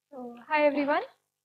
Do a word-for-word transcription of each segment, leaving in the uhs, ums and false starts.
So, hi everyone.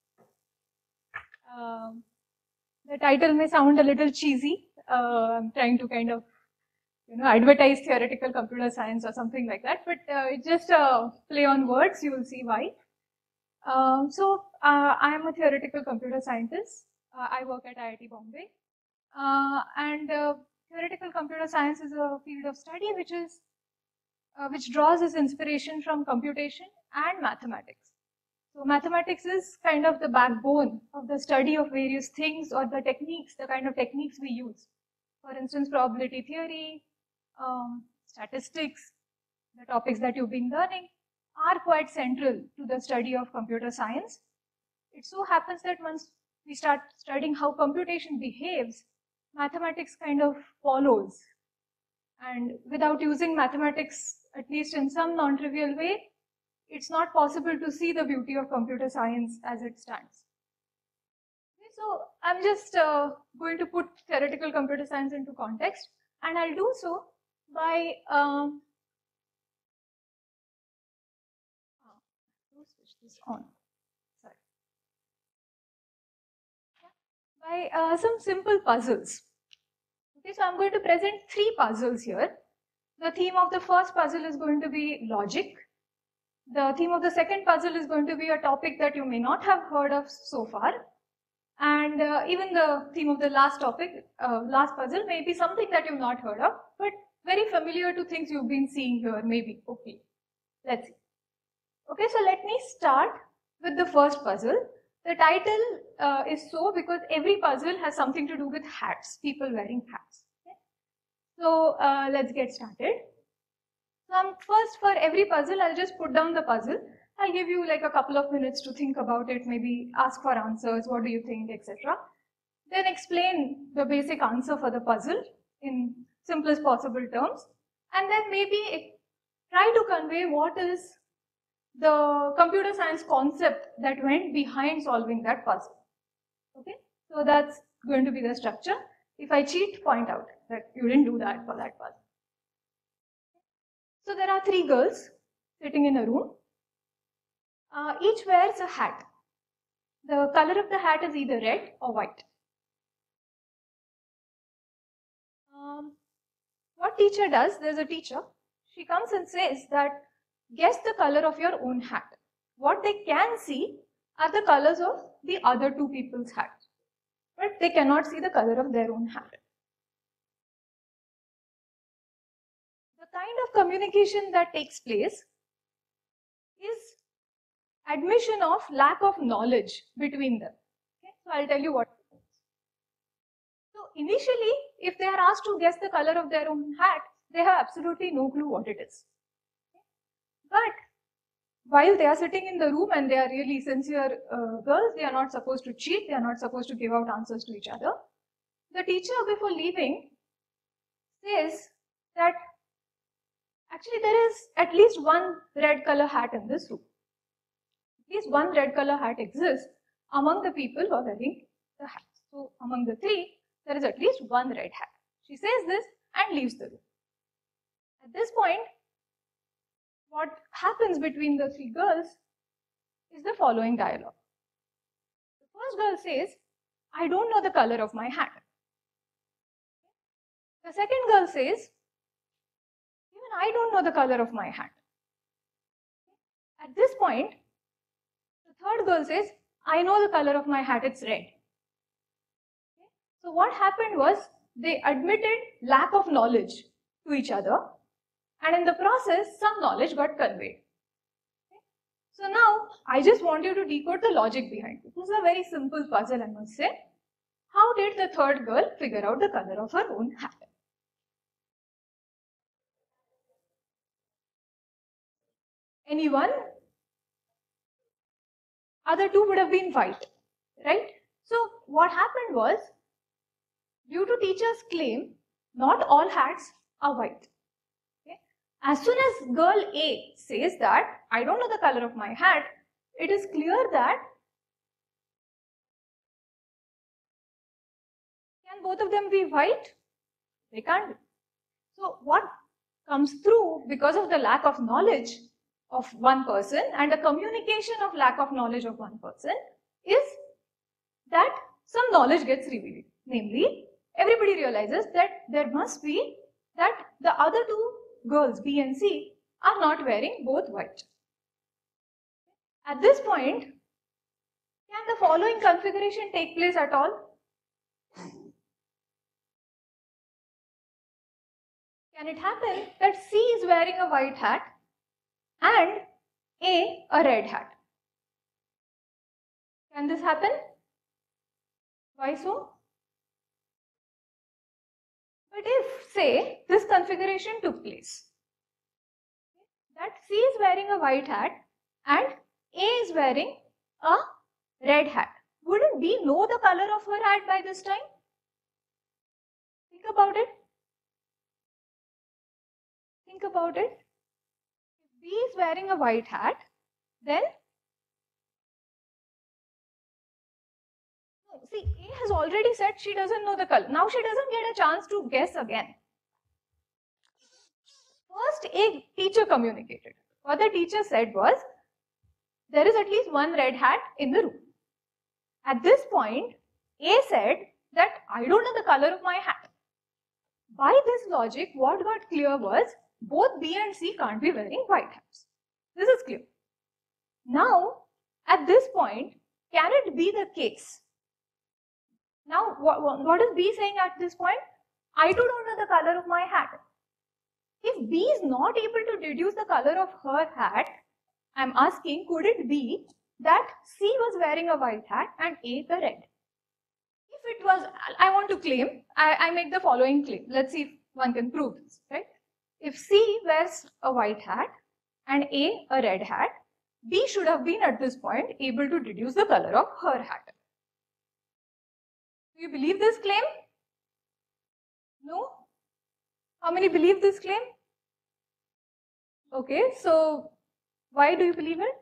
Um, the title may sound a little cheesy. Uh, I'm trying to kind of, you know, advertise theoretical computer science or something like that, but uh, it's just a play on words. You will see why. Um, so, uh, I am a theoretical computer scientist. Uh, I work at I I T Bombay, uh, and uh, theoretical computer science is a field of study which is uh, which draws its inspiration from computation and mathematics. So mathematics is kind of the backbone of the study of various things or the techniques, the kind of techniques we use. For instance, probability theory, um, statistics, the topics that you've been learning are quite central to the study of computer science. It so happens that once we start studying how computation behaves, mathematics kind of follows. And without using mathematics, at least in some non-trivial way, it's not possible to see the beauty of computer science as it stands. Okay, so I'm just uh, going to put theoretical computer science into context, and I'll do so by um, oh, switch this on. Sorry. By uh, some simple puzzles. Okay, so I'm going to present three puzzles here. The theme of the first puzzle is going to be logic. The theme of the second puzzle is going to be a topic that you may not have heard of so far. And uh, even the theme of the last topic, uh, last puzzle may be something that you've not heard of, but very familiar to things you've been seeing here, maybe. Okay, let's see. Okay, so let me start with the first puzzle. The title uh, is so because every puzzle has something to do with hats, people wearing hats. Okay? So uh, let's get started. So um, first, for every puzzle, I'll just put down the puzzle. I'll give you like a couple of minutes to think about it, maybe ask for answers, what do you think, et cetera. Then explain the basic answer for the puzzle in simplest possible terms, and then maybe try to convey what is the computer science concept that went behind solving that puzzle. Okay, so that's going to be the structure. If I cheat, point out that you didn't do that for that puzzle. So there are three girls sitting in a room. Uh, each wears a hat. The color of the hat is either red or white. Um, what teacher does, there's a teacher, she comes and says that, guess the color of your own hat. What they can see are the colors of the other two people's hats, but they cannot see the color of their own hat. The kind of communication that takes place is admission of lack of knowledge between them. Okay? So I'll tell you what. So initially, if they are asked to guess the color of their own hat, they have absolutely no clue what it is. But while they are sitting in the room and they are really sincere uh, girls, they are not supposed to cheat, they are not supposed to give out answers to each other. The teacher, before leaving, says that actually there is at least one red color hat in this room. At least one red color hat exists among the people who are wearing the hat. So among the three, there is at least one red hat. She says this and leaves the room. At this point, what happens between the three girls is the following dialogue. The first girl says, I don't know the color of my hat. The second girl says, even I don't know the color of my hat. At this point, the third girl says, I know the color of my hat, it's red. So what happened was, they admitted lack of knowledge to each other, and in the process, some knowledge got conveyed. Okay? So now, I just want you to decode the logic behind it. This is a very simple puzzle, I must say. How did the third girl figure out the color of her own hat? Anyone? Other two would have been white, right? So what happened was, due to teacher's claim, not all hats are white. Okay? As soon as girl A says that, I don't know the color of my hat, it is clear that can both of them be white? They can't be. So what comes through because of the lack of knowledge of one person and the communication of lack of knowledge of one person is that some knowledge gets revealed. Namely, everybody realizes that there must be that the other two girls, B and C, are not wearing both white. At this point, can the following configuration take place at all? Can it happen that C is wearing a white hat and A a red hat? Can this happen? Why so? But if, say, this configuration took place, that C is wearing a white hat and A is wearing a red hat, wouldn't B know the color of her hat by this time? Think about it. Think about it. If B is wearing a white hat, then see, A has already said she doesn't know the color. Now she doesn't get a chance to guess again. First, A teacher communicated. What the teacher said was, there is at least one red hat in the room. At this point, A said that I don't know the color of my hat. By this logic, what got clear was, both B and C can't be wearing white hats. This is clear. Now, at this point, can it be the case? Now, what, what is B saying at this point? I too don't know the color of my hat. If B is not able to deduce the color of her hat, I am asking, could it be that C was wearing a white hat and A the red? If it was, I want to claim, I, I make the following claim. Let's see if one can prove this, right? If C wears a white hat and A a red hat, B should have been at this point able to deduce the color of her hat. Do you believe this claim? No? How many believe this claim? Okay, so why do you believe it?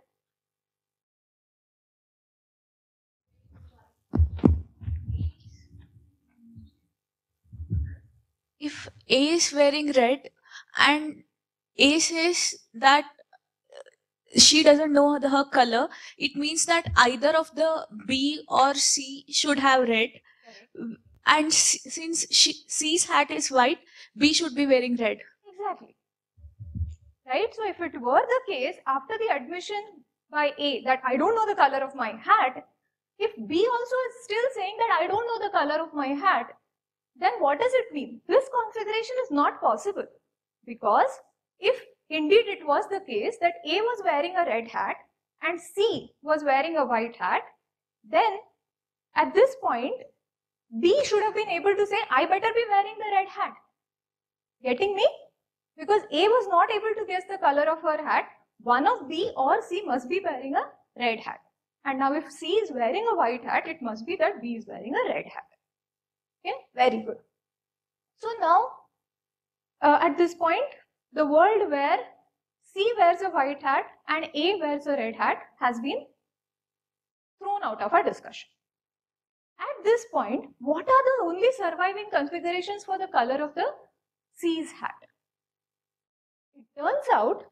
If A is wearing red and A says that she doesn't know the, her color, it means that either of the B or C should have red. Correct. And C, since she, C's hat is white, B should be wearing red. Exactly. Right? So if it were the case, after the admission by A that I don't know the color of my hat, if B also is still saying that I don't know the color of my hat, then what does it mean? This configuration is not possible, because if indeed it was the case that A was wearing a red hat and C was wearing a white hat, then at this point B should have been able to say, I better be wearing the red hat. Getting me? Because A was not able to guess the color of her hat, one of B or C must be wearing a red hat. And now if C is wearing a white hat, it must be that B is wearing a red hat. Okay, very good. So now, uh, at this point, the world where C wears a white hat and A wears a red hat has been thrown out of our discussion. At this point, what are the only surviving configurations for the color of the C's hat? It turns out,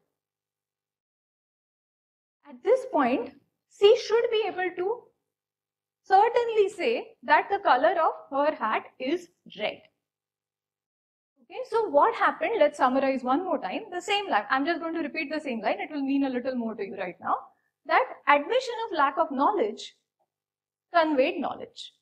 at this point, C should be able to certainly say that the color of her hat is red. Okay, so what happened? Let's summarize one more time. The same line. I'm just going to repeat the same line. It will mean a little more to you right now. That admission of lack of knowledge conveyed knowledge.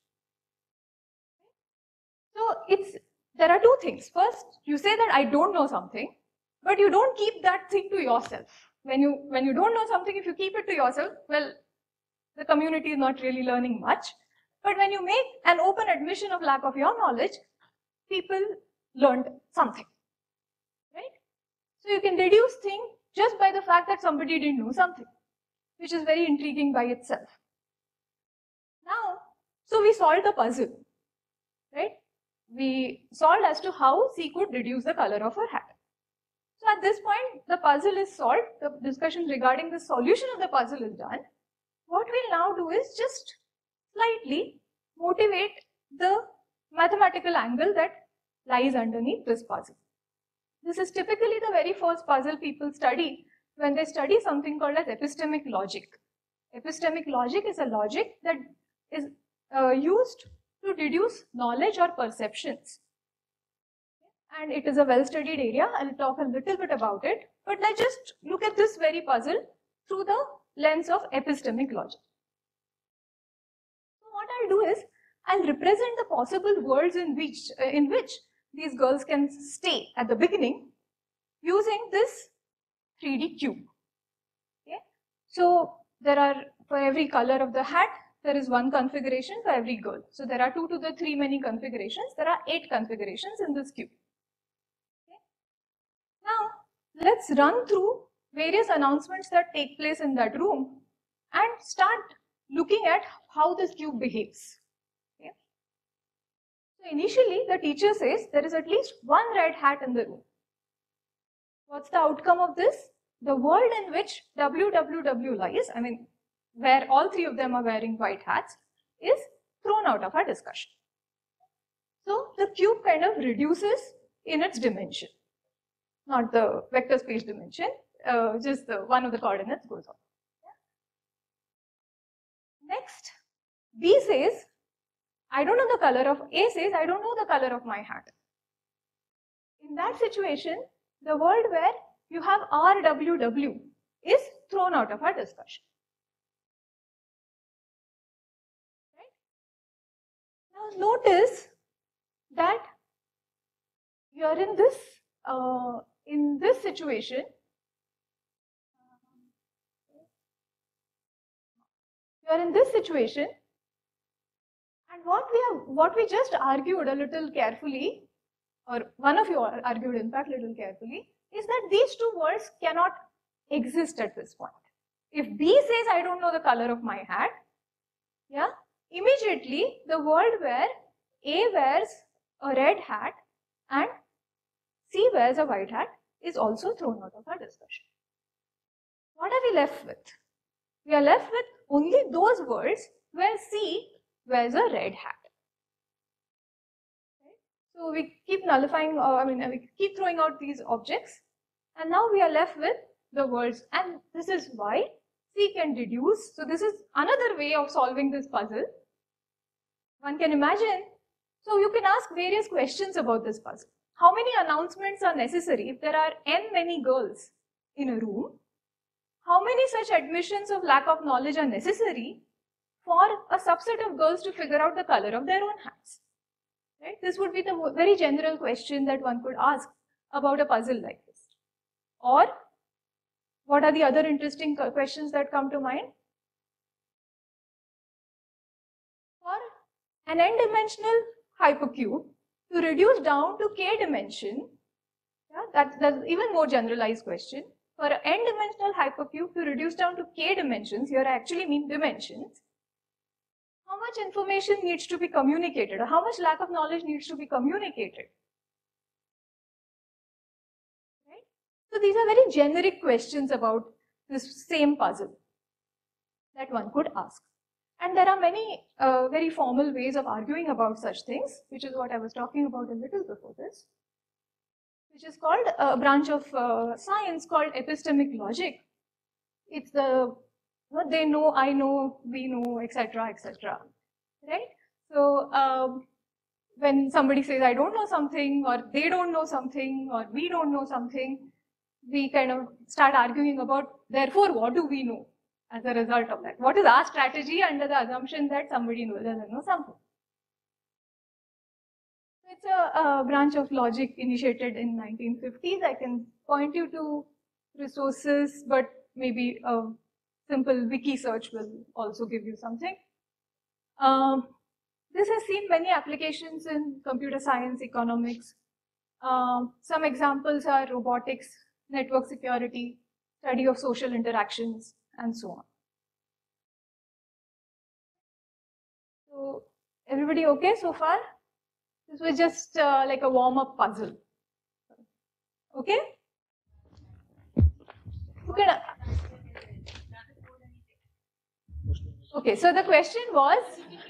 So it's there are two things. First, you say that I don't know something, but you don't keep that thing to yourself. When you when you don't know something, if you keep it to yourself, well, the community is not really learning much. But when you make an open admission of lack of your knowledge, people learned something, right? So you can deduce things just by the fact that somebody didn't know something, which is very intriguing by itself. Now, so we solved the puzzle, right? We solved as to how C could deduce the color of her hat. So at this point, the puzzle is solved. The discussion regarding the solution of the puzzle is done. What we'll now do is just slightly motivate the mathematical angle that lies underneath this puzzle. This is typically the very first puzzle people study when they study something called as epistemic logic. Epistemic logic is a logic that is uh, used to deduce knowledge or perceptions. And it is a well-studied area. I'll talk a little bit about it, but let's just look at this very puzzle through the lens of epistemic logic. So what I'll do is, I'll represent the possible worlds in which, uh, in which these girls can stay at the beginning using this three D cube. Okay? So there are, for every color of the hat, there is one configuration for every girl. So there are two to the three many configurations. There are eight configurations in this cube. Okay? Now, let's run through various announcements that take place in that room and start looking at how this cube behaves. Okay? So initially, the teacher says there is at least one red hat in the room. What's the outcome of this? The world in which W W W lies, I mean, where all three of them are wearing white hats, is thrown out of our discussion. So the cube kind of reduces in its dimension, not the vector space dimension, uh, just the one of the coordinates goes on. Yeah. Next, B says, I don't know the color of, A says, I don't know the color of my hat. In that situation, the world where you have R W W is thrown out of our discussion. Right? Now notice that you are in this uh, in this situation. You are in this situation, and what we have, what we just argued a little carefully, or one of you argued in fact a little carefully, is that these two worlds cannot exist at this point. If B says, I don't know the color of my hat, yeah, immediately the world where A wears a red hat and C wears a white hat is also thrown out of our discussion. What are we left with? We are left with only those worlds where C wears a red hat. So we keep nullifying, uh, I mean, we keep throwing out these objects, and now we are left with the worlds, and this is why C can deduce. So this is another way of solving this puzzle. One can imagine, so you can ask various questions about this puzzle. How many announcements are necessary if there are n many girls in a room? How many such admissions of lack of knowledge are necessary for a subset of girls to figure out the color of their own hats? Right? This would be the very general question that one could ask about a puzzle like this. Or, what are the other interesting questions that come to mind? For an n-dimensional hypercube to reduce down to k dimension, yeah, that, that's even more generalized question. For an n-dimensional hypercube to reduce down to k dimensions, here I actually mean dimensions, how much information needs to be communicated, or how much lack of knowledge needs to be communicated? Right? So these are very generic questions about this same puzzle that one could ask. And there are many uh, very formal ways of arguing about such things, which is what I was talking about a little before this, which is called a branch of uh, science called epistemic logic. It's the what they know, I know, we know, et cetera, et cetera. Right? So um, when somebody says, I don't know something, or they don't know something, or we don't know something, we kind of start arguing about, therefore, what do we know as a result of that? What is our strategy under the assumption that somebody knows, doesn't know something? It's a, a branch of logic initiated in nineteen fifties. I can point you to resources, but maybe a simple wiki search will also give you something. Um, this has seen many applications in computer science, economics. Um, some examples are robotics, network security, study of social interactions, and so on. So, everybody okay so far? This was just uh, like a warm-up puzzle. Okay? Okay. Okay, so the question was,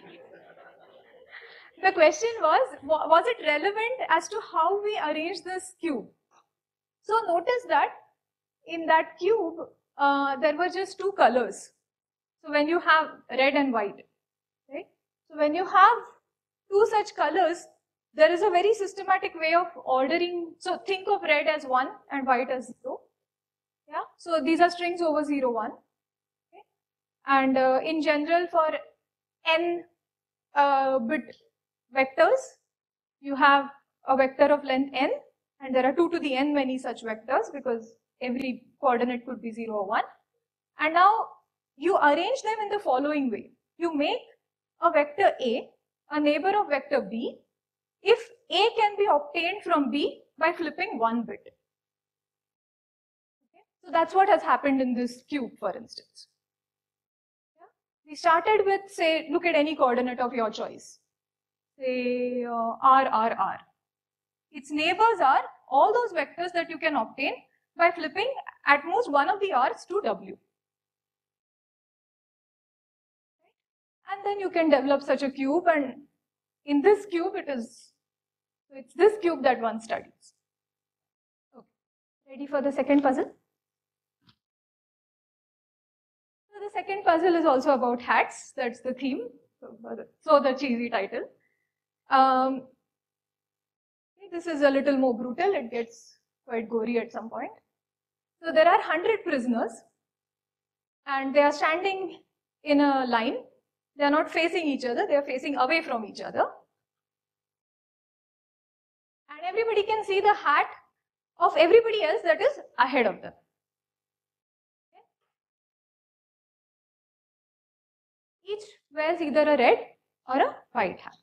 the question was, was it relevant as to how we arrange this cube? So notice that in that cube, uh, there were just two colors. So when you have red and white, right? So when you have two such colors, there is a very systematic way of ordering. So think of red as one and white as zero. Yeah. So these are strings over zero, one. Okay. And uh, in general, for n uh, bit vectors, you have a vector of length n, and there are two to the n many such vectors because every coordinate could be zero or one. And now you arrange them in the following way. You make a vector A a neighbor of vector B if A can be obtained from B by flipping one bit. Okay? So that's what has happened in this cube, for instance. Yeah? We started with, say, look at any coordinate of your choice. Say uh, R, R, R. Its neighbors are all those vectors that you can obtain by flipping at most one of the R's to W. And then you can develop such a cube, and in this cube it is, so it's this cube that one studies. Okay. Ready for the second puzzle? So the second puzzle is also about hats, that's the theme, so the cheesy title. Um, this is a little more brutal, it gets quite gory at some point. So there are one hundred prisoners and they are standing in a line. They are not facing each other, they are facing away from each other. And everybody can see the hat of everybody else that is ahead of them. Okay. Each wears either a red or a white hat.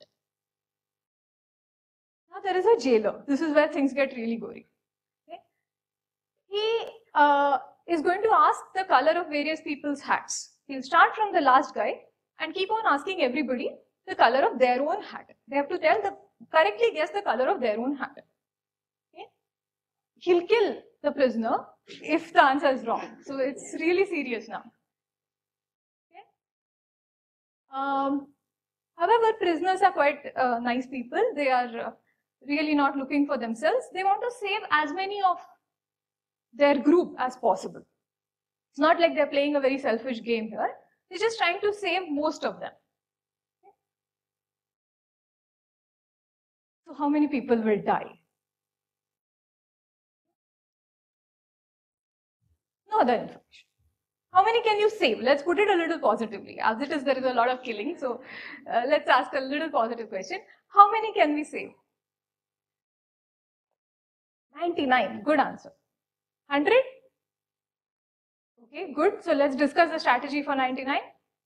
Now there is a jailer. This is where things get really gory. Okay. He uh, is going to ask the color of various people's hats. He'll start from the last guy and keep on asking everybody the color of their own hat. They have to tell the correctly guess the color of their own hat. Okay? He'll kill the prisoner if the answer is wrong. So it's really serious now. Okay? Um, however, prisoners are quite uh, nice people. They are uh, really not looking for themselves. They want to save as many of their group as possible. It's not like they're playing a very selfish game here. They're just trying to save most of them. Okay. So how many people will die? No other information. How many can you save? Let's put it a little positively. As it is, there is a lot of killing. So uh, let's ask a little positive question. How many can we save? ninety-nine. Good answer. one hundred? Okay, good. So let's discuss the strategy for ninety-nine.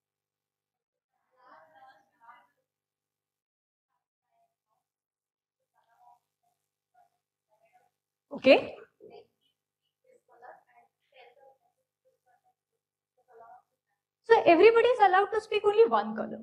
Okay. So everybody is allowed to speak only one color.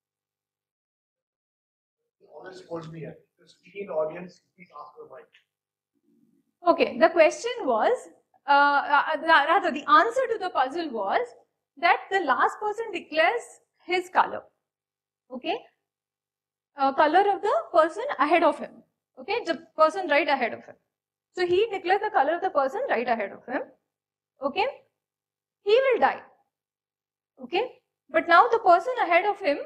Always hold me. The speaking audience, please ask the mic. Okay, the question was, uh, uh, rather the answer to the puzzle was that the last person declares his color. Okay, uh, color of the person ahead of him. Okay, the person right ahead of him. So he declares the color of the person right ahead of him. Okay, he will die. Okay, but now the person ahead of him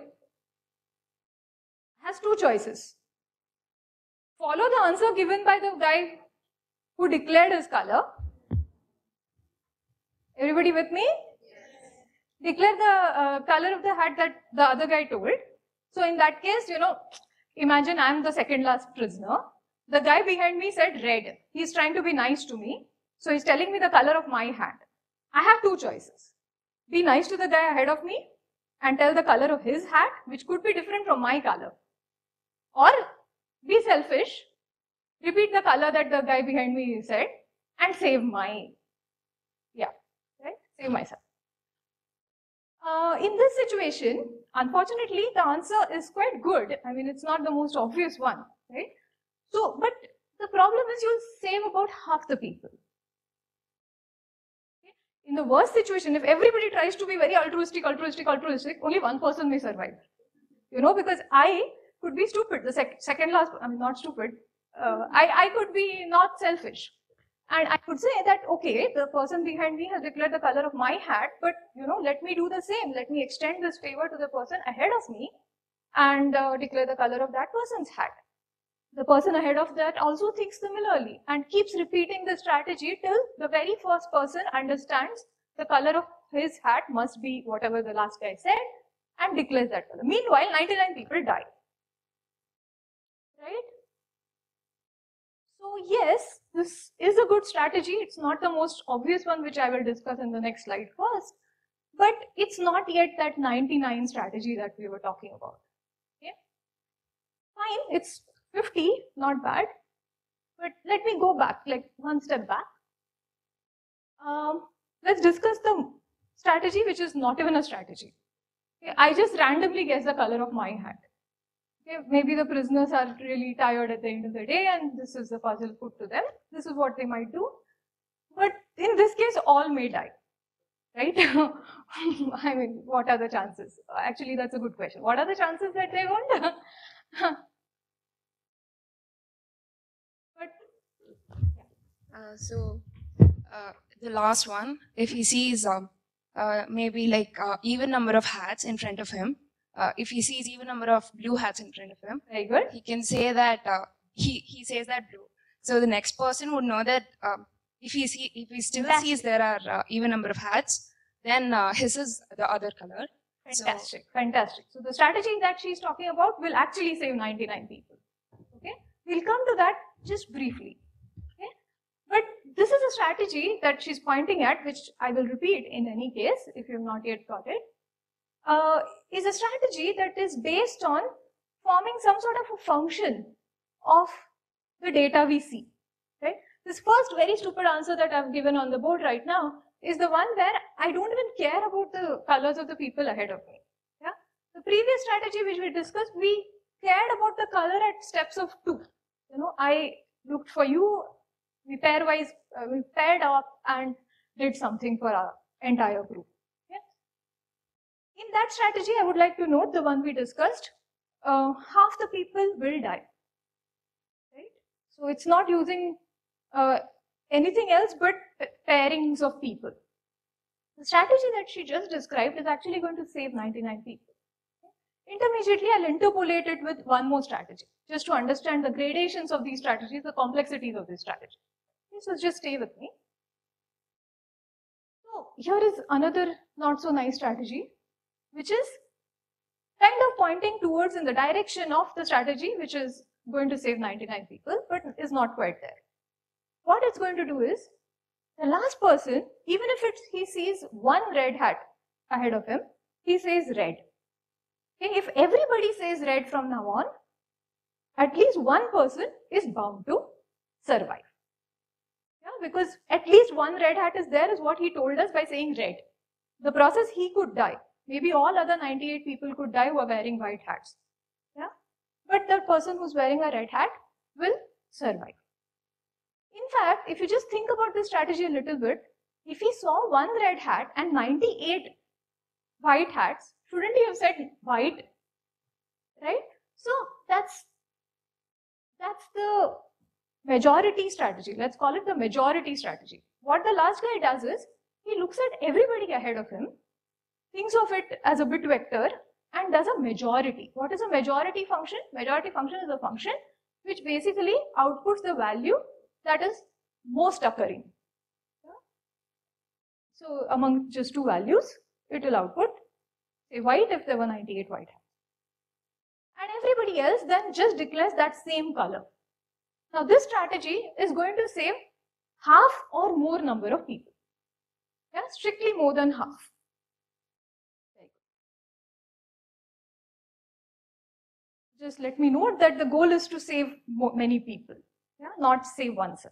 has two choices. Follow the answer given by the guy who declared his color. Everybody with me? Yes. Declare the uh, color of the hat that the other guy told. So in that case, you know, imagine I'm the second last prisoner. The guy behind me said red. He's trying to be nice to me. So he's telling me the color of my hat. I have two choices. Be nice to the guy ahead of me and tell the color of his hat, which could be different from my color. Or be selfish, repeat the color that the guy behind me said and save my, yeah, right, save myself. Uh, in this situation, unfortunately, the answer is quite good. I mean, it's not the most obvious one, right? So, but the problem is you'll save about half the people. In the worst situation, if everybody tries to be very altruistic, altruistic, altruistic, only one person may survive. You know, because I could be stupid, the sec second last, I'm not stupid, uh, I, I could be not selfish. And I could say that, okay, the person behind me has declared the color of my hat, but you know, let me do the same. Let me extend this favor to the person ahead of me and uh, declare the color of that person's hat. The person ahead of that also thinks similarly and keeps repeating the strategy till the very first person understands the color of his hat must be whatever the last guy said and declares that color. Meanwhile, ninety-nine people die. Right? So yes, this is a good strategy. It's not the most obvious one, which I will discuss in the next slide first, but it's not yet that ninety-nine strategy that we were talking about. Okay? Fine, it's fifty, not bad. But let me go back, like one step back. Um, let's discuss the strategy which is not even a strategy. Okay? I just randomly guess the color of my hat. Okay? Maybe the prisoners are really tired at the end of the day and this is the puzzle put to them. This is what they might do. But in this case, all may die. Right? I mean, what are the chances? Actually, that's a good question. What are the chances that they won't? But, yeah. Uh, so uh, the last one, if he sees um, uh, maybe like uh, even number of hats in front of him, uh, if he sees even number of blue hats in front of him, Very good. he can say that uh, he he says that blue. So the next person would know that um, if he see if he still Fantastic. sees there are uh, even number of hats, then uh, his is the other color. Fantastic, so, fantastic. So the strategy that she's talking about will actually save ninety-nine people. Okay, we'll come to that just briefly. Okay, but this is a strategy that she's pointing at, which I will repeat in any case if you've not yet got it. Uh, is a strategy that is based on forming some sort of a function of the data we see. Right? This first very stupid answer that I've given on the board right now is the one where I don't even care about the colors of the people ahead of me. Yeah? The previous strategy which we discussed, we cared about the color at steps of two. You know, I looked for you, we pairwise, uh, we paired up and did something for our entire group. Yeah? In that strategy, I would like to note the one we discussed, uh, half the people will die. Right? So it's not using uh, anything else but pairings of people. The strategy that she just described is actually going to save ninety-nine people. Intermediately, I'll interpolate it with one more strategy, just to understand the gradations of these strategies, the complexities of this strategy. Okay, so just stay with me. So here is another not so nice strategy, which is kind of pointing towards in the direction of the strategy which is going to save ninety-nine people, but is not quite there. What it's going to do is, the last person, even if it's, he sees one red hat ahead of him, he says red. Okay, if everybody says red from now on, at least one person is bound to survive. Yeah, because at least one red hat is there is what he told us by saying red. The process, he could die. Maybe all other ninety-eight people could die who are wearing white hats. Yeah? But the person who's wearing a red hat will survive. In fact, if you just think about this strategy a little bit, if he saw one red hat and ninety-eight white hats, shouldn't he have said white? Right? So that's, that's the majority strategy. Let's call it the majority strategy. What the last guy does is, he looks at everybody ahead of him, thinks of it as a bit vector, and does a majority. What is a majority function? Majority function is a function which basically outputs the value that is most occurring. Yeah? So among just two values, it will output, say, white if there were ninety-eight white hats. And everybody else then just declares that same color. Now this strategy is going to save half or more number of people. Yeah, strictly more than half. Just let me note that the goal is to save many people, yeah, not save oneself.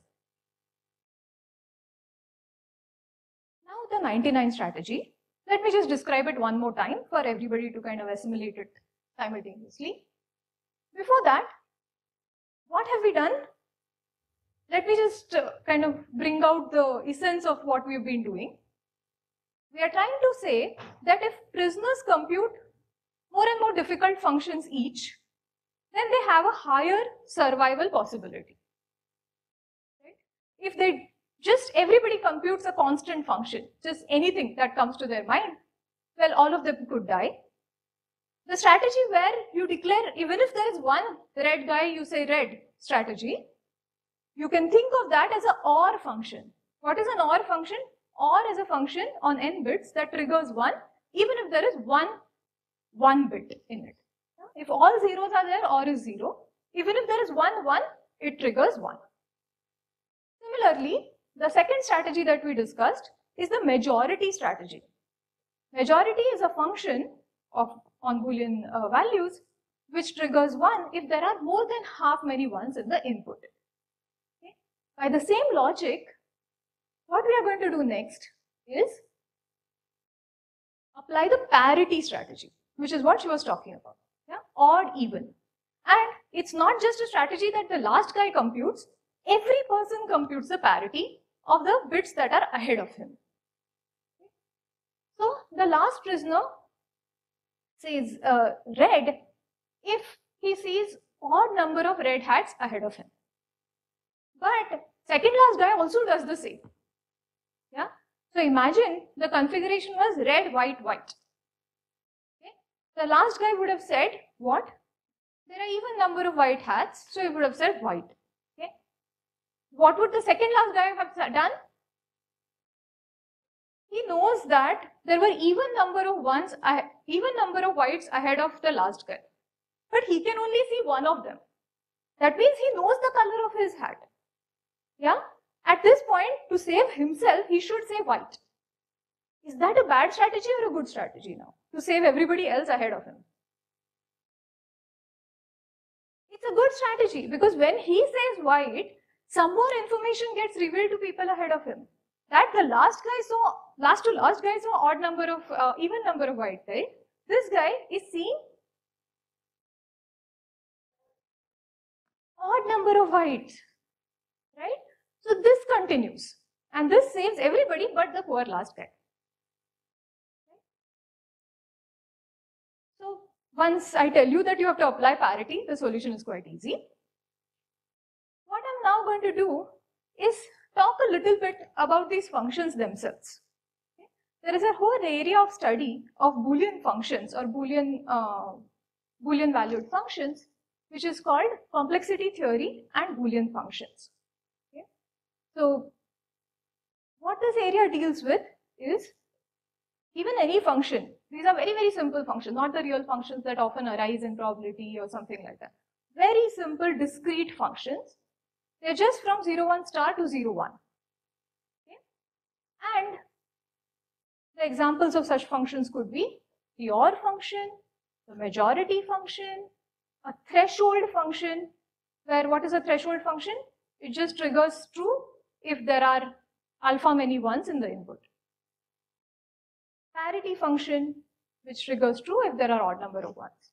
Now the ninety-nine strategy, let me just describe it one more time for everybody to kind of assimilate it simultaneously. Before that, what have we done? Let me just uh, kind of bring out the essence of what we've been doing. We are trying to say that if prisoners compute more and more difficult functions each, then they have a higher survival possibility. Right? If they just everybody computes a constant function, just anything that comes to their mind, well, all of them could die. The strategy where you declare, even if there is one red guy, you say red strategy, you can think of that as an OR function. What is an OR function? OR is a function on n bits that triggers one, even if there is one, one bit in it. If all zeros are there, OR is zero. Even if there is one, one, it triggers one. Similarly, the second strategy that we discussed is the majority strategy. Majority is a function of on Boolean uh, values which triggers one if there are more than half many ones in the input. Okay. By the same logic, what we are going to do next is apply the parity strategy, which is what she was talking about. Yeah? Odd, even. And it's not just a strategy that the last guy computes, every person computes the parity of the bits that are ahead of him. So the last prisoner says uh, red if he sees odd number of red hats ahead of him. But second last guy also does the same. Yeah. So imagine the configuration was red, white, white. Okay. The last guy would have said what? There are even number of white hats, so he would have said white. Okay. What would the second last guy have done? He knows that there were even number of ones, even number of whites ahead of the last guy, but he can only see one of them. That means he knows the color of his hat. Yeah. At this point, to save himself, he should say white. Is that a bad strategy or a good strategy now? To save everybody else ahead of him. It's a good strategy because when he says white, some more information gets revealed to people ahead of him. That the last guy saw, last to last guy saw odd number of, uh, even number of white, right? This guy is seeing odd number of whites, right? So this continues and this saves everybody but the poor last guy. So once I tell you that you have to apply parity, the solution is quite easy. What I'm now going to do is talk a little bit about these functions themselves. Okay. There is a whole area of study of Boolean functions or Boolean, uh, Boolean valued functions, which is called complexity theory and Boolean functions. Okay. So what this area deals with is even any function. These are very, very simple functions, not the real functions that often arise in probability or something like that. Very simple, discrete functions. They're just from zero one star to zero one. Okay. And the examples of such functions could be the OR function, the majority function, a threshold function, where what is a threshold function? It just triggers true if there are alpha many ones in the input. Parity function, which triggers true if there are odd number of ones.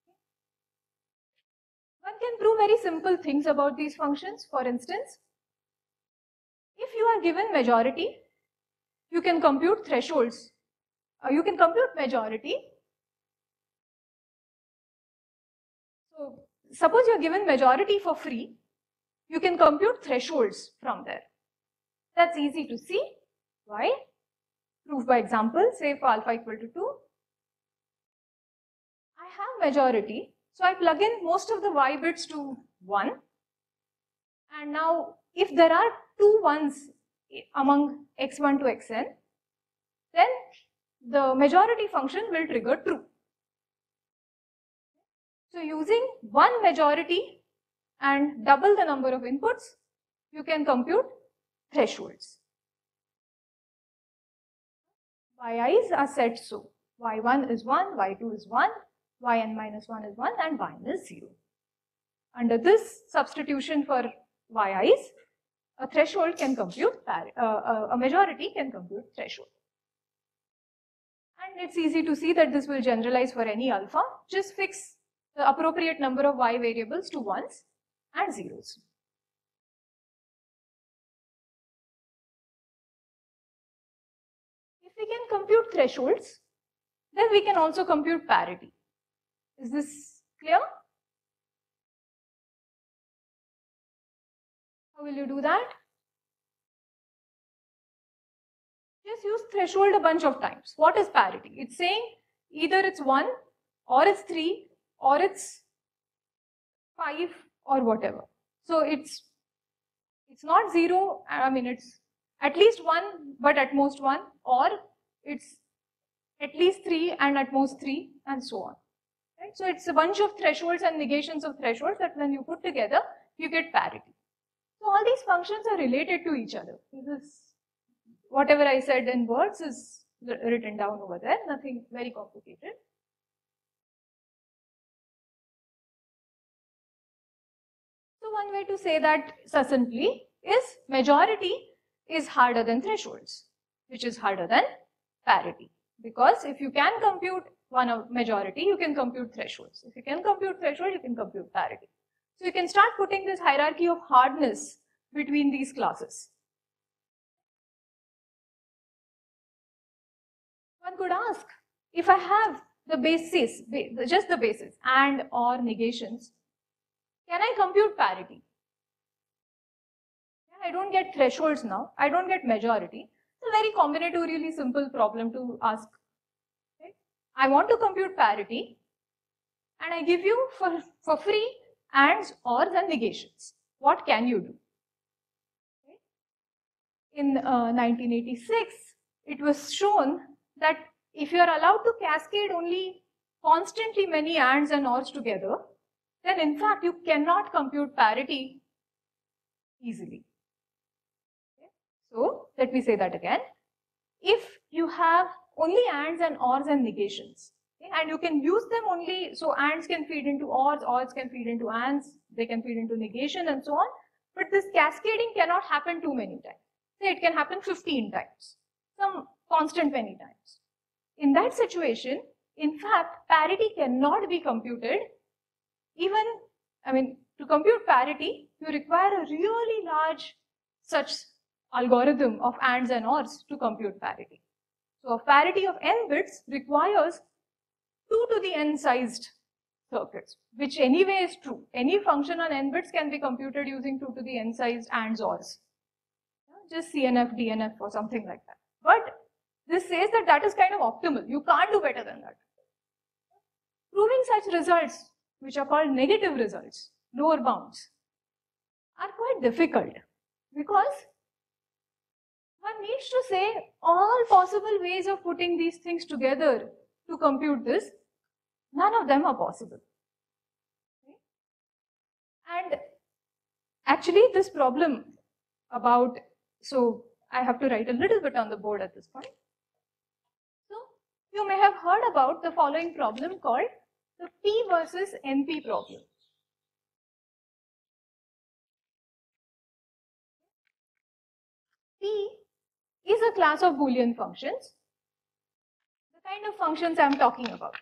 One can prove very simple things about these functions. For instance, if you are given majority, you can compute thresholds. Uh, you can compute majority. So suppose you are given majority for free, you can compute thresholds from there. That's easy to see. Why? Proof by example. Say for alpha equal to two. I have majority. So I plug in most of the y bits to one. And now if there are two ones among x one to xn, then the majority function will trigger true. So using one majority and double the number of inputs, you can compute thresholds. Yi's are set so. y one is one, y two is one, yn minus one is one, and yn is zero. Under this substitution for yi's, a threshold can compute, uh, a majority can compute threshold. And it's easy to see that this will generalize for any alpha. Just fix the appropriate number of y variables to ones and zeros. If we can compute thresholds, then we can also compute parity. Is this clear? How will you do that? just use threshold a bunch of times. What is parity? It's saying either it's one, or it's three, or it's five, or whatever. So it's it's not zero, I mean it's at least one, but at most one, or it's at least three and at most three, and so on. Right? So it's a bunch of thresholds and negations of thresholds that when you put together, you get parity. So all these functions are related to each other. This is whatever I said in words is written down over there, nothing very complicated. So one way to say that succinctly is majority is harder than thresholds, which is harder than parity. Because if you can compute one of majority, you can compute thresholds. If you can compute threshold, you can compute parity. So you can start putting this hierarchy of hardness between these classes. One could ask, if I have the basis, just the basis, and or negations, can I compute parity? I don't get thresholds now, I don't get majority. It's a very combinatorially simple problem to ask. Okay? I want to compute parity, and I give you for, for free ands, ors, and negations. What can you do? Okay? In uh, nineteen eighty-six, it was shown that if you are allowed to cascade only constantly many ands and ors together, then in fact you cannot compute parity easily. Okay? So let me say that again. If you have only ands and ors and negations, okay, and you can use them only, so ands can feed into ors, ors can feed into ands, they can feed into negation and so on, but this cascading cannot happen too many times. Say it can happen fifteen times, some constant many times. In that situation, in fact, parity cannot be computed. Even, I mean, to compute parity, you require a really large such algorithm of ands and ors to compute parity. So a parity of n bits requires two to the n sized circuits, which anyway is true. Any function on n bits can be computed using two to the n sized ands ors. Just C N F, D N F or something like that. But this says that that is kind of optimal. You can't do better than that. Proving such results, which are called negative results, lower bounds, are quite difficult because one needs to say all possible ways of putting these things together to compute this. None of them are possible. And actually this problem about, so I have to write a little bit on the board at this point. So you may have heard about the following problem called the P versus N P problem. P is a class of Boolean functions, the kind of functions I am talking about.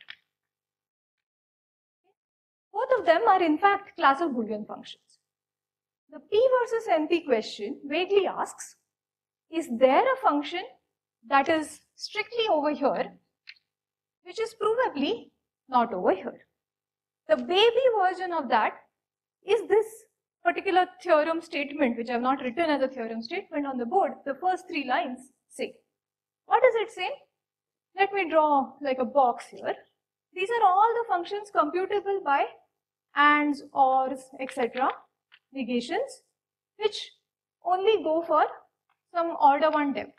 Both of them are in fact class of Boolean functions. The P versus N P question vaguely asks, is there a function that is strictly over here, which is provably not over here? The baby version of that is this particular theorem statement, which I have not written as a theorem statement on the board. The first three lines say. What does it say? Let me draw like a box here. These are all the functions computable by ands, ors, et cetera, negations, which only go for some order one depth.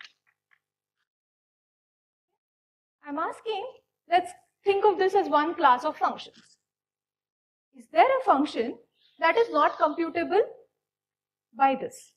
I'm asking, let's think of this as one class of functions. Is there a function that is not computable by this?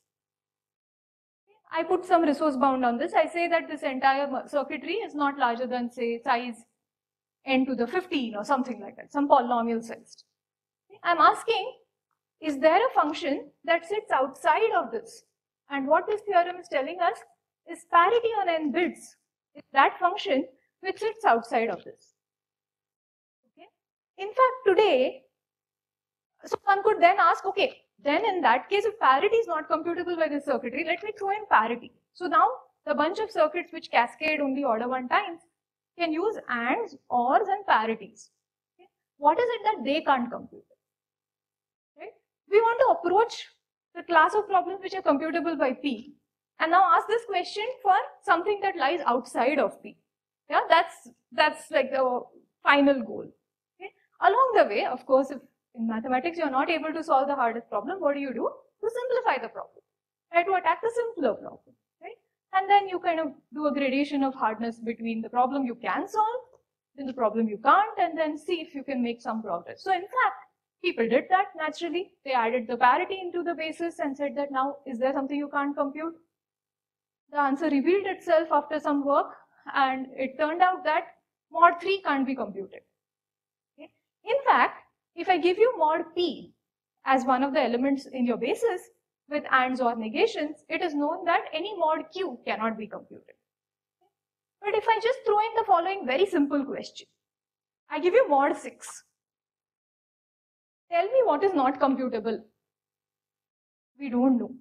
I put some resource bound on this. I say that this entire circuitry is not larger than, say, size n to the fifteen or something like that, some polynomial sized. I'm asking, is there a function that sits outside of this? And what this theorem is telling us is parity on n bits is that function which sits outside of this. Okay? In fact, today, so one could then ask, okay, then in that case, if parity is not computable by this circuitry, let me throw in parity. So now the bunch of circuits which cascade only order one times can use ands, ors, and parities. Okay? What is it that they can't compute? Right? We want to approach the class of problems which are computable by P And now ask this question for something that lies outside of P. Yeah, that's that's like the final goal. Okay? Along the way, of course, if in mathematics you're not able to solve the hardest problem, what do you do? To simplify the problem. Try to attack the simpler problem. Right? And then you kind of do a gradation of hardness between the problem you can solve and the problem you can't, and then see if you can make some progress. So in fact, people did that naturally. They added the parity into the basis and said that now, is there something you can't compute? The answer revealed itself after some work, and it turned out that mod three can't be computed. Okay? In fact, if I give you mod P as one of the elements in your basis with ands or negations, it is known that any mod Q cannot be computed. But if I just throw in the following very simple question, I give you mod six. Tell me what is not computable. We don't know.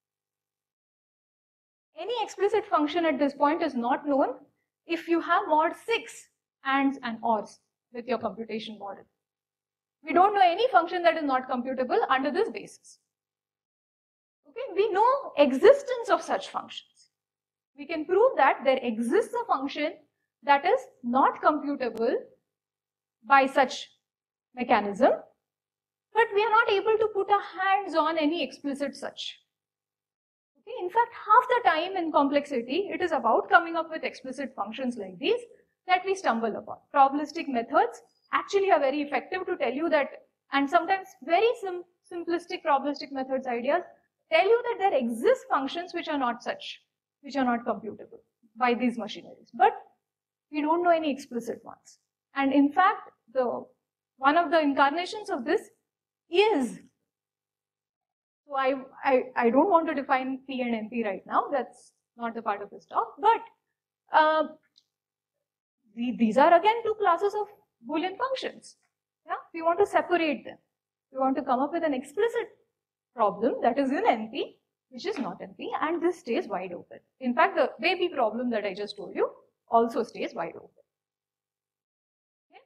Any explicit function at this point is not known if you have mod six ands and ors with your computation model. We don't know any function that is not computable under this basis. Okay, we know existence of such functions. We can prove that there exists a function that is not computable by such mechanism, but we are not able to put our hands on any explicit such. Okay, in fact, half the time in complexity, it is about coming up with explicit functions like these that we stumble upon. Probabilistic methods actually are very effective to tell you that, and sometimes very sim simplistic probabilistic methods ideas tell you that there exist functions which are not such, which are not computable by these machineries, but we don't know any explicit ones. And in fact, the one of the incarnations of this is, so I, I, I don't want to define P and N P right now, that's not the part of this talk, but uh, the, these are again two classes of Boolean functions. Yeah? We want to separate them. We want to come up with an explicit problem that is in N P, which is not N P, and this stays wide open. In fact, the baby problem that I just told you also stays wide open. Okay?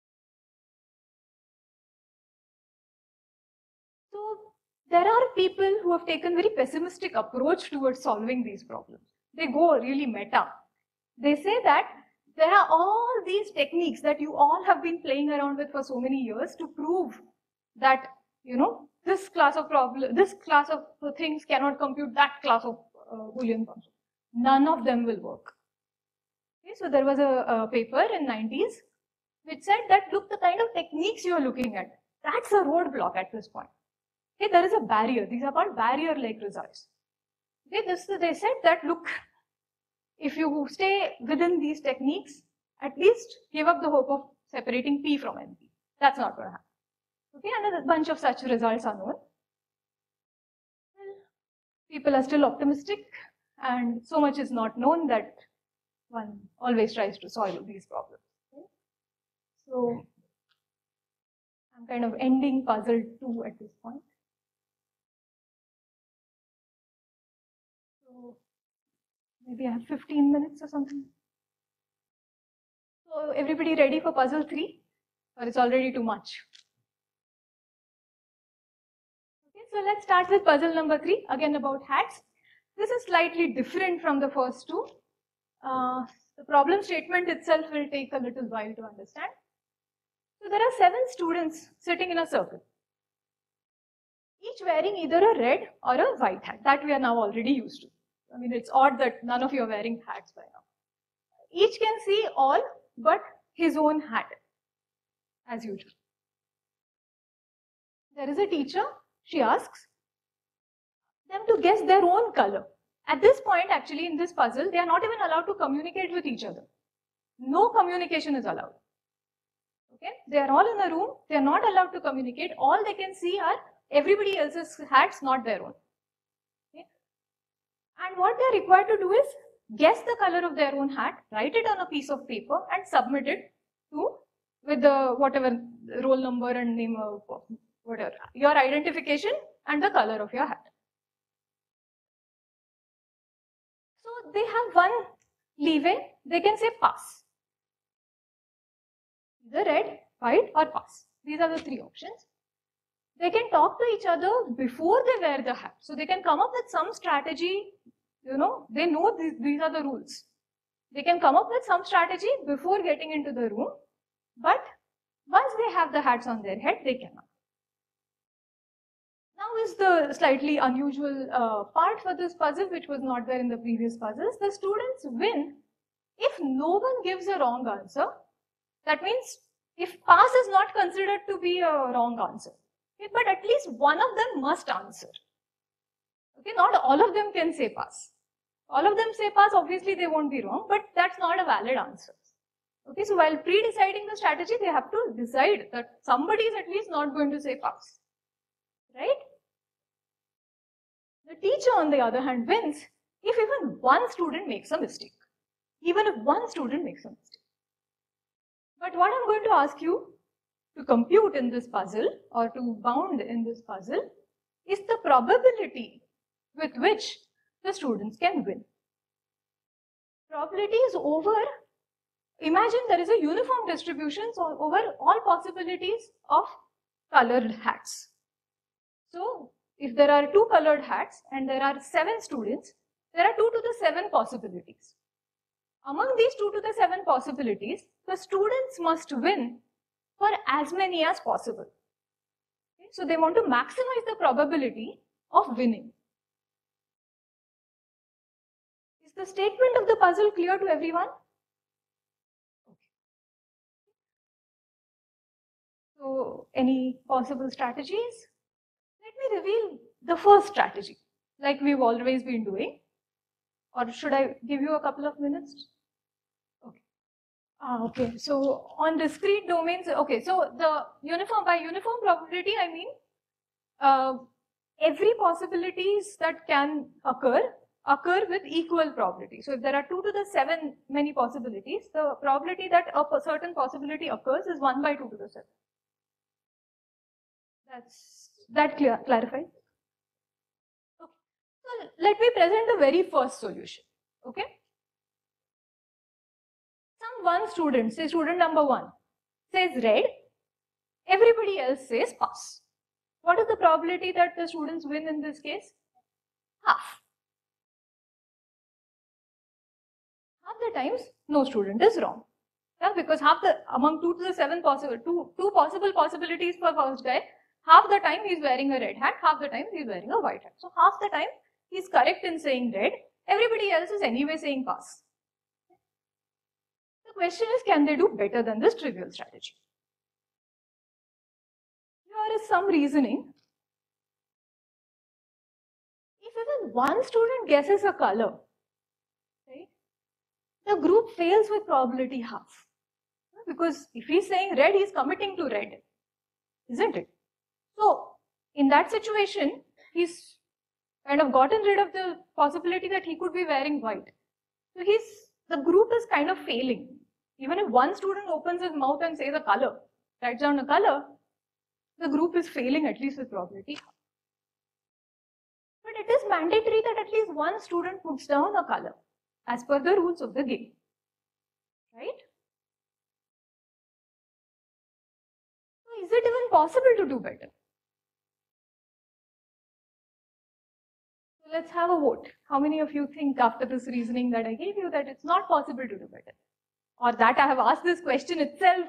So there are people who have taken very pessimistic approach towards solving these problems. They go really meta. They say that there are all these techniques that you all have been playing around with for so many years to prove that, you know, this class of problem, this class of things cannot compute that class of uh, Boolean function. None of them will work. Okay, so there was a, a paper in nineties which said that, look, the kind of techniques you are looking at, that's a roadblock at this point. Okay, there is a barrier. These are called barrier-like results. Okay, this, they said that, look, if you stay within these techniques, at least give up the hope of separating P from N P. That's not going to happen. Okay, and a bunch of such results are known. Well, people are still optimistic, and so much is not known that one always tries to solve these problems. Okay? So, I'm kind of ending puzzle two at this point. So, maybe I have fifteen minutes or something. So, everybody ready for puzzle three? Or it's already too much? So let's start with puzzle number three, again about hats. This is slightly different from the first two. Uh, the problem statement itself will take a little while to understand. So there are seven students sitting in a circle, each wearing either a red or a white hat. That we are now already used to. I mean, it's odd that none of you are wearing hats by now. Each can see all but his own hat, as usual. There is a teacher. She asks them to guess their own color. At this point, actually, in this puzzle, they are not even allowed to communicate with each other. No communication is allowed. Okay? They are all in a room. They are not allowed to communicate. All they can see are everybody else's hats, not their own. Okay? And what they are required to do is guess the color of their own hat, write it on a piece of paper, and submit it to with the whatever roll number and name of whatever, your identification and the color of your hat. So they have one leeway, they can say pass. Either red, white or pass. These are the three options. They can talk to each other before they wear the hat. So they can come up with some strategy you know, they know these, these are the rules. They can come up with some strategy before getting into the room, but once they have the hats on their head, they cannot. Now is the slightly unusual uh, part for this puzzle, which was not there in the previous puzzles. The students win if no one gives a wrong answer. That means if pass is not considered to be a wrong answer, okay, but at least one of them must answer. Okay, not all of them can say pass. All of them say pass, obviously they won't be wrong, but that's not a valid answer. Okay, so while pre-deciding the strategy, they have to decide that somebody is at least not going to say pass, right? The teacher, on the other hand, wins if even one student makes a mistake. Even if one student makes a mistake. But what I'm going to ask you to compute in this puzzle or to bound in this puzzle is the probability with which the students can win. Probability is over, imagine there is a uniform distribution so over all possibilities of colored hats. So if there are two colored hats and there are seven students, there are two to the seven possibilities. Among these two to the seven possibilities, the students must win for as many as possible. Okay? So they want to maximize the probability of winning. Is the statement of the puzzle clear to everyone? Okay. So any possible strategies? Let me reveal the first strategy, like we've always been doing. Or should I give you a couple of minutes? Okay. Ah, okay. So on discrete domains, okay. So the uniform, by uniform probability, I mean uh, every possibilities that can occur occur with equal probability. So if there are two to the seven many possibilities, the probability that a certain possibility occurs is one by two to the seven. That's that clear clarified. Okay. So let me present the very first solution. Okay. Some one student, say student number one, says red. Everybody else says pass. What is the probability that the students win in this case? Half. Half the times, no student is wrong. Yeah, because half the among two to the seven possible two two possible possibilities for first guy, half the time he's wearing a red hat, half the time he's wearing a white hat. So half the time he's correct in saying red. Everybody else is anyway saying pass. The question is, can they do better than this trivial strategy? Here is some reasoning. If even one student guesses a color, right, the group fails with probability half. Because if he's saying red, he's committing to red, isn't it? So in that situation, he's kind of gotten rid of the possibility that he could be wearing white. So he's the group is kind of failing. Even if one student opens his mouth and says a color, writes down a color, the group is failing at least with probability. But it is mandatory that at least one student puts down a color as per the rules of the game, right? So is it even possible to do better? So let's have a vote. How many of you think after this reasoning that I gave you that it's not possible to do better? Or that I have asked this question itself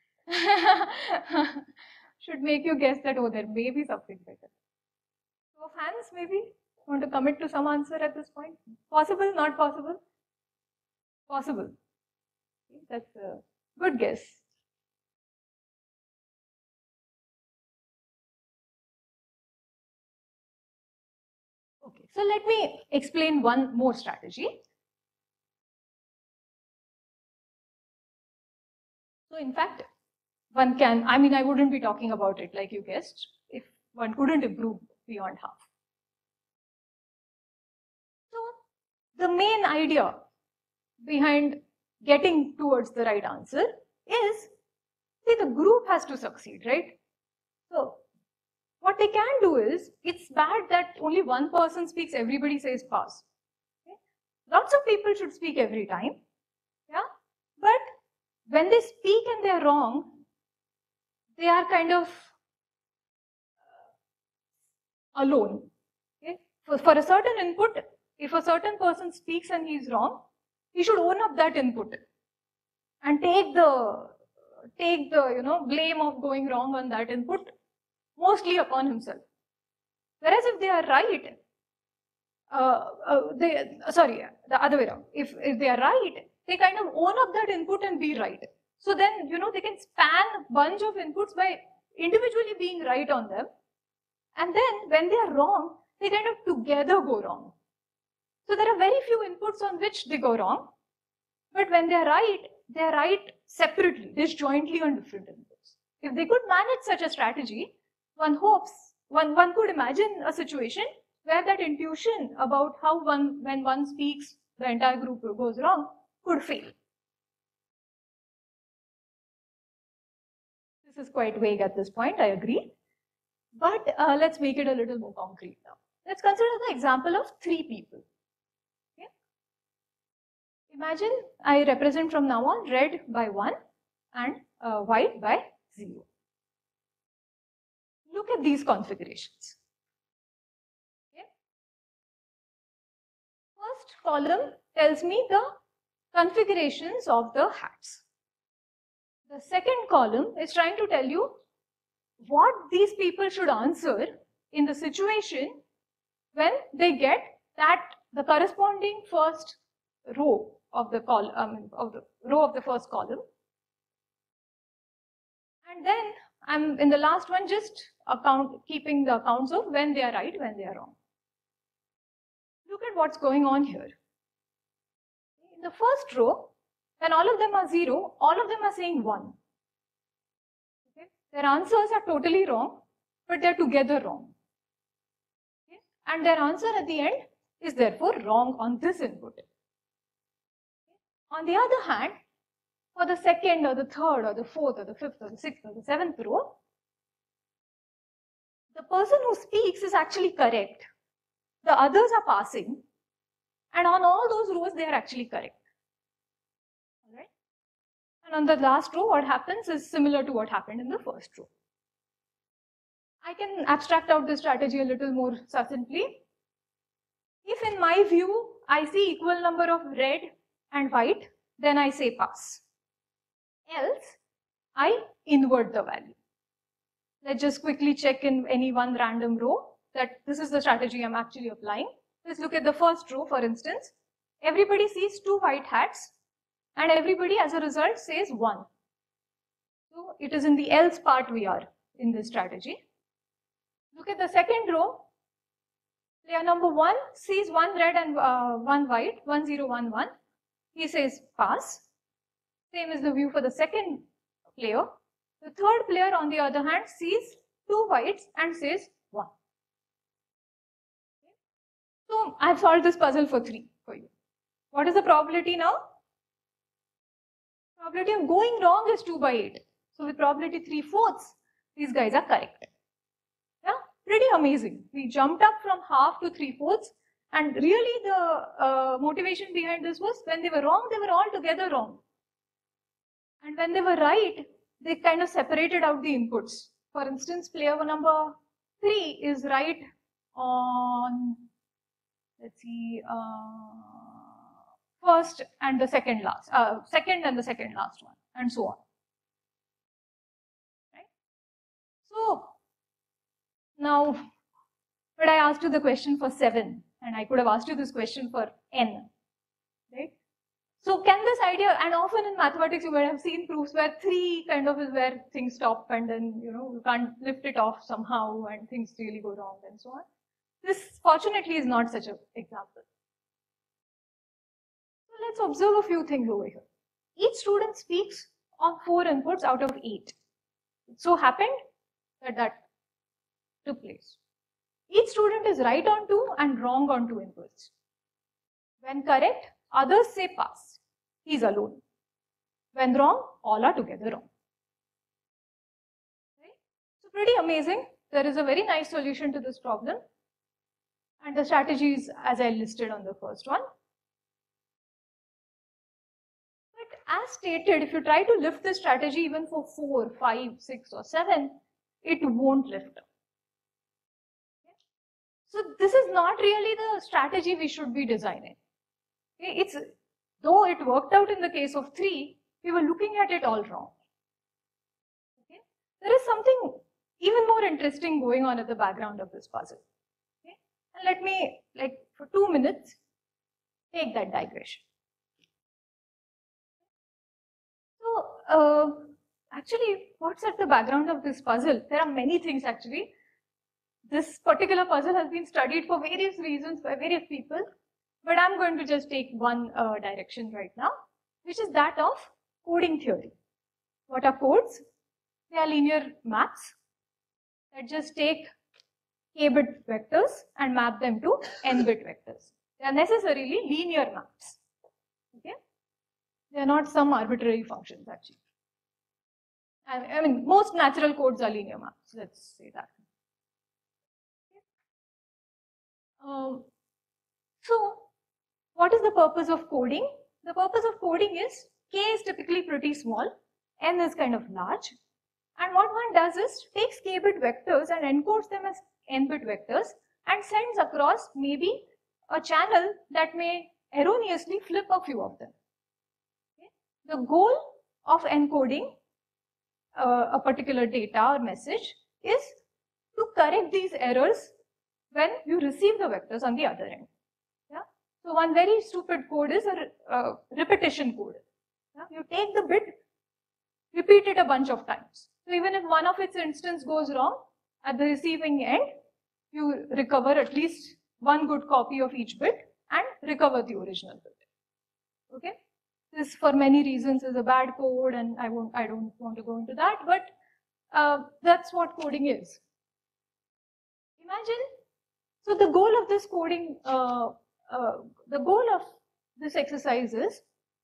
should make you guess that, oh, there may be something better. So fans, maybe want to commit to some answer at this point? Possible, not possible? Possible. Okay, that's a good guess. Okay, so let me explain one more strategy. So in fact, one can, I mean, I wouldn't be talking about it like you guessed, if one couldn't improve beyond half. So the main idea behind getting towards the right answer is, see, the group has to succeed, right? So what they can do is, it's bad that only one person speaks, everybody says pass. Okay? Lots of people should speak every time, yeah, but when they speak and they are wrong, they are kind of alone. Okay? For, for a certain input, if a certain person speaks and he's wrong, he should own up that input and take the take the you know blame of going wrong on that input mostly upon himself. Whereas if they are right, uh, uh, they sorry the other way around. If if they are right, they kind of own up that input and be right. So then you know they can span a bunch of inputs by individually being right on them, and then when they are wrong, they kind of together go wrong. So there are very few inputs on which they go wrong, but when they are right, they are right separately, disjointly on different inputs. If they could manage such a strategy, one hopes, one, one could imagine a situation where that intuition about how one, when one speaks, the entire group goes wrong, could fail. This is quite vague at this point, I agree. But uh, let's make it a little more concrete now. Let's consider the example of three people. Okay? Imagine I represent from now on red by one and uh, white by zero. Look at these configurations. Okay? First column tells me the configurations of the hats. The second column is trying to tell you what these people should answer in the situation when they get that the corresponding first row of the col um, of the row of the first column. And then I'm in the last one just account keeping the accounts of when they are right, when they are wrong. Look at what's going on here. In the first row, when all of them are zero, all of them are saying one. Okay? Their answers are totally wrong, but they're together wrong. Okay? And their answer at the end is therefore wrong on this input. Okay? On the other hand, for the second or the third or the fourth or the fifth or the sixth or the seventh row, the person who speaks is actually correct. The others are passing, and on all those rows they are actually correct. All right? And on the last row, what happens is similar to what happened in the first row. I can abstract out this strategy a little more succinctly. If in my view, I see equal number of red and white, then I say pass. Else, I invert the value. Let's just quickly check in any one random row that this is the strategy I'm actually applying. Let's look at the first row, for instance. Everybody sees two white hats and everybody as a result says one. So it is in the else part we are in this strategy. Look at the second row. Player number one sees one red and uh, one white, one zero one one. He says pass. Same is the view for the second player. The third player, on the other hand, sees two whites and says one. So I've solved this puzzle for three for you. What is the probability now? Probability of going wrong is two by eight. So with probability three fourths, these guys are correct. Yeah, pretty amazing. We jumped up from half to three fourths, and really the uh, motivation behind this was when they were wrong, they were all together wrong. And when they were right, they kind of separated out the inputs. For instance, player number three is right on, let's see, uh, first and the second last, uh, second and the second last one, and so on. Right? So now, but I asked you the question for seven, and I could have asked you this question for n, right? So can this idea, and often in mathematics you might have seen proofs where three kind of is where things stop and then you know you can't lift it off somehow and things really go wrong and so on. This fortunately is not such an example. So let's observe a few things over here. Each student speaks on four inputs out of eight. It so happened that that took place. Each student is right on two and wrong on two inputs. When correct, others say pass. He's alone. When wrong, all are together wrong. Right? So pretty amazing. There is a very nice solution to this problem. And the strategies as I listed on the first one. But as stated, if you try to lift the strategy even for four, five, six or seven, it won't lift up. So this is not really the strategy we should be designing. Okay? It's, though it worked out in the case of three, we were looking at it all wrong. Okay? There is something even more interesting going on at the background of this puzzle. Okay? And let me, like, for two minutes, take that digression. So, uh, actually, what's at the background of this puzzle? There are many things actually. This particular puzzle has been studied for various reasons by various people, but I'm going to just take one uh, direction right now, which is that of coding theory. What are codes? They are linear maps that just take k-bit vectors and map them to n-bit vectors. They are necessarily linear maps. Okay? They are not some arbitrary functions actually. I mean, most natural codes are linear maps, let's say that. Um, so, what is the purpose of coding? The purpose of coding is k is typically pretty small, n is kind of large, and what one does is takes k-bit vectors and encodes them as n-bit vectors and sends across maybe a channel that may erroneously flip a few of them. Okay? The goal of encoding uh, a particular data or message is to correct these errors when you receive the vectors on the other end. Yeah? So one very stupid code is a uh, repetition code. Yeah? You take the bit, repeat it a bunch of times. So even if one of its instance goes wrong, at the receiving end, you recover at least one good copy of each bit and recover the original bit. Okay? This, for many reasons, is a bad code, and I won't. I don't want to go into that. But uh, that's what coding is. Imagine. So the goal of this coding, uh, uh, the goal of this exercise is,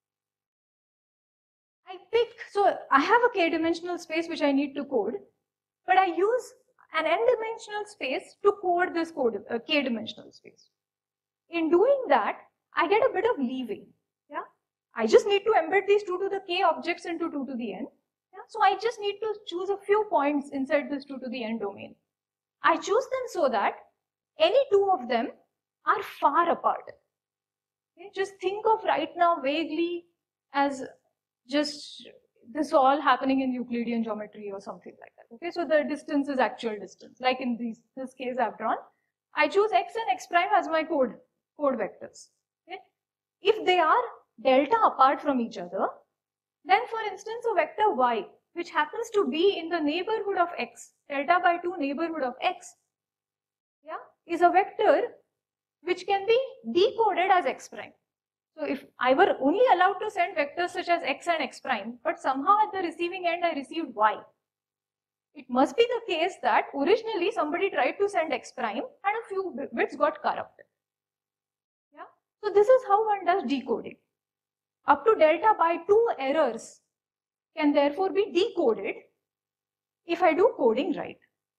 I pick, so I have a k-dimensional space which I need to code, but I use an n-dimensional space to code this code, uh, k-dimensional space. In doing that, I get a bit of leeway. Yeah, I just need to embed these two to the k objects into two to the n. Yeah? So I just need to choose a few points inside this two to the n domain. I choose them so that any two of them are far apart. Okay? Just think of right now vaguely as just this all happening in Euclidean geometry or something like that. Okay, so the distance is actual distance. Like in these, this case I've drawn, I choose x and x prime as my code code vectors. Okay? If they are delta apart from each other, then for instance a vector y, which happens to be in the neighborhood of x, delta by two neighborhood of x, yeah, is a vector which can be decoded as x prime. So if I were only allowed to send vectors such as x and x prime, but somehow at the receiving end I received y, it must be the case that originally somebody tried to send x prime and a few bits got corrupted. Yeah? So this is how one does decoding. Up to delta by two errors can therefore be decoded if I do coding right.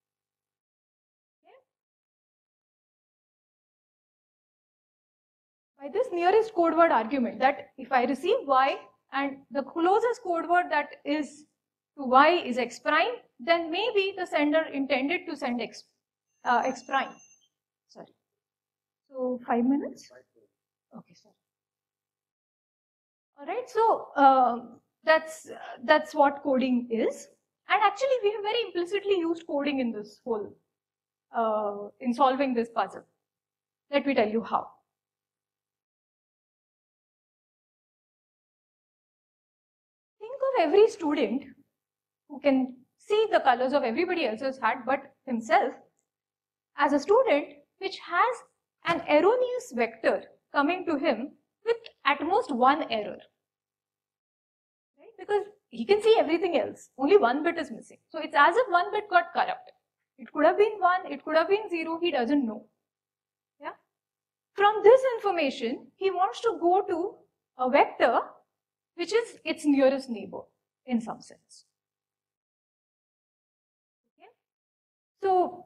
By this nearest code word argument, that if I receive y and the closest code word that is to y is x prime, then maybe the sender intended to send x, uh, x prime. Sorry. So five minutes? Okay, sorry. All right, so um, that's, uh, that's what coding is. And actually we have very implicitly used coding in this whole, uh, in solving this puzzle. Let me tell you how. Think of every student who can see the colors of everybody else's hat but himself as a student which has an erroneous vector coming to him with at most one error. Right? Because he can see everything else, only one bit is missing. So it's as if one bit got corrupted. It could have been one, it could have been zero, he doesn't know. Yeah? From this information, he wants to go to a vector which is its nearest neighbor in some sense. Okay? So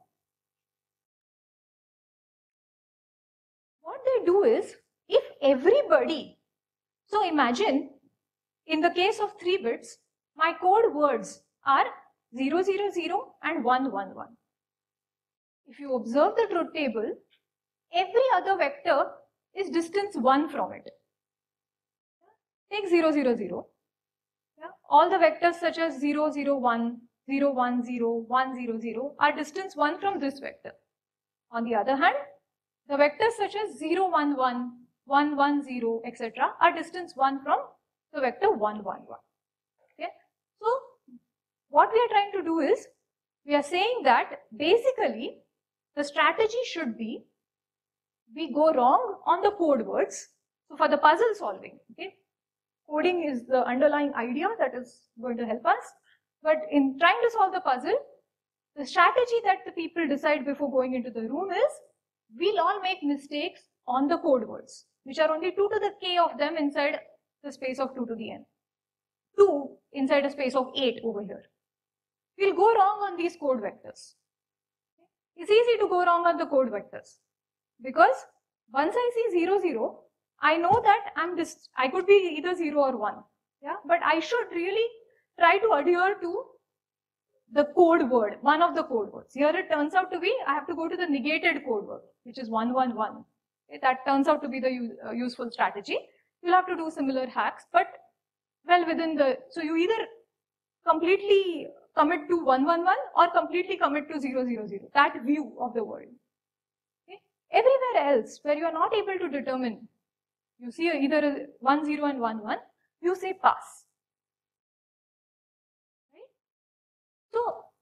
what they do is, if everybody, so imagine in the case of three bits, my code words are zero, zero, zero and one, one, one. If you observe the truth table, every other vector is distance one from it. Take zero, zero, zero. Yeah? All the vectors such as zero, zero, one, zero, one, zero, one, zero, zero are distance one from this vector. On the other hand, the vectors such as zero, one, one, one, one, zero, et cetera are distance one from the vector one, one, one. Okay? So, what we are trying to do is, we are saying that basically the strategy should be, we go wrong on the code words. So, for the puzzle solving, okay, coding is the underlying idea that is going to help us. But in trying to solve the puzzle, the strategy that the people decide before going into the room is, we'll all make mistakes on the code words, which are only two to the k of them inside the space of two to the n. two inside a space of eight over here. We'll go wrong on these code vectors. It's easy to go wrong on the code vectors, because once I see zero, zero, I know that I'm this, I could be either zero or one. Yeah, but I should really try to adhere to the code word, one of the code words. Here it turns out to be, I have to go to the negated code word, which is one, one, one. Okay, that turns out to be the use, uh, useful strategy. You'll have to do similar hacks, but well within the, so you either completely commit to one, one, one or completely commit to zero, zero, zero, that view of the world. Okay. Everywhere else where you are not able to determine, you see either one, zero and one, one, you say pass. Right? So,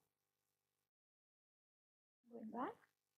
going back,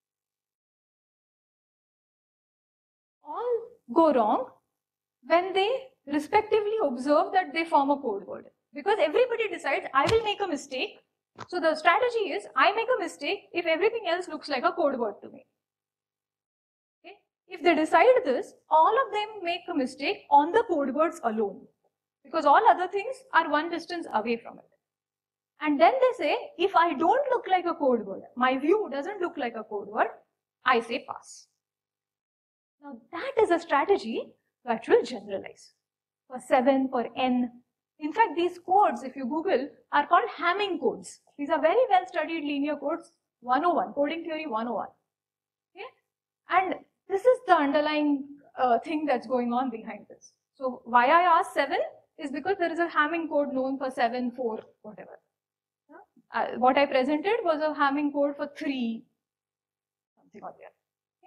all go wrong when they respectively observe that they form a code word. Because everybody decides, I will make a mistake. So the strategy is, I make a mistake if everything else looks like a code word to me. Okay? If they decide this, all of them make a mistake on the code words alone, because all other things are one distance away from it. And then they say, if I don't look like a code word, my view doesn't look like a code word, I say pass. Now that is a strategy that will generalize for seven, for n. In fact, these codes, if you Google, are called Hamming codes. These are very well studied linear codes, one oh one, coding theory one oh one. Okay? And this is the underlying uh, thing that's going on behind this. So why I asked seven is because there is a Hamming code known for seven, four, whatever. Uh, what I presented was a Hamming code for three, something or the other.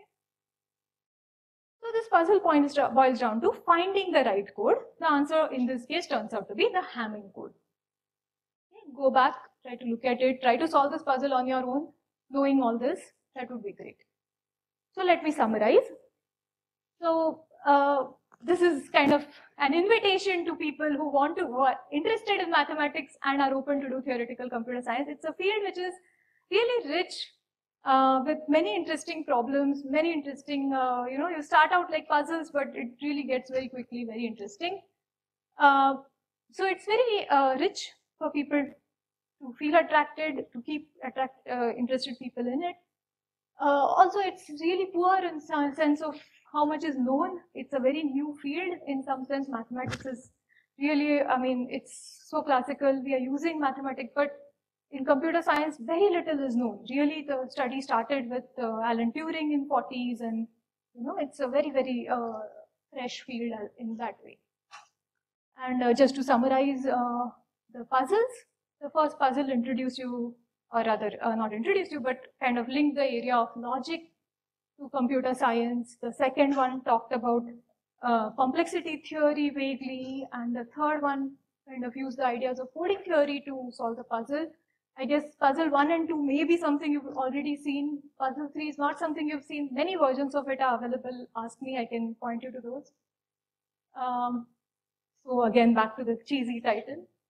So this puzzle points boils down to finding the right code. The answer in this case turns out to be the Hamming code. Okay, go back, try to look at it, try to solve this puzzle on your own, knowing all this, that would be great. So let me summarize. So uh, this is kind of an invitation to people who want to, who are interested in mathematics and are open to do theoretical computer science. It's a field which is really rich Uh, with many interesting problems, many interesting, uh, you know, you start out like puzzles, but it really gets very quickly very interesting. Uh, so it's very uh, rich for people to feel attracted, to keep attract uh, interested people in it. Uh, also, it's really poor in some sense of how much is known. It's a very new field in some sense. Mathematics is really, I mean, it's so classical. We are using mathematics, but in computer science, very little is known. Really, the study started with uh, Alan Turing in forties, and you know, it's a very, very uh, fresh field in that way. And uh, just to summarize uh, the puzzles, the first puzzle introduced you, or rather, uh, not introduced you, but kind of linked the area of logic to computer science. The second one talked about uh, complexity theory vaguely, and the third one kind of used the ideas of coding theory to solve the puzzle. I guess puzzle one and two may be something you've already seen. Puzzle three is not something you've seen. Many versions of it are available. Ask me, I can point you to those. Um, so again, back to the cheesy title.